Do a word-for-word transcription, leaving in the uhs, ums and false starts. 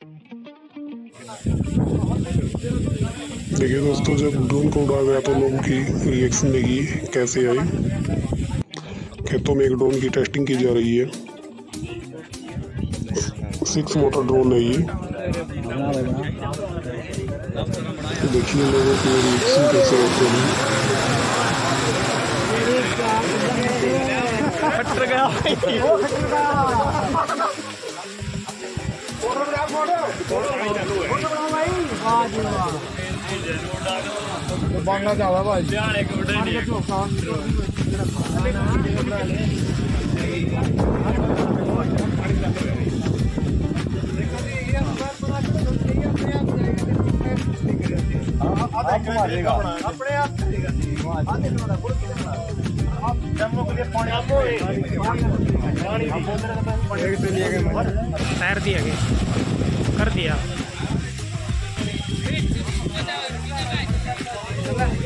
देखिए दोस्तों, जब ड्रोन को उड़ाया गया तो लोगों की रिएक्शन देखिए कैसे आई। खेतों में एक ड्रोन की टेस्टिंग की जा रही है। सिक्स मोटर ड्रोन है ये। देखिए लोगों की रिएक्शन कैसे होते हैं। बनना चाहता भाई अपने आप तैर दिया कर दिया।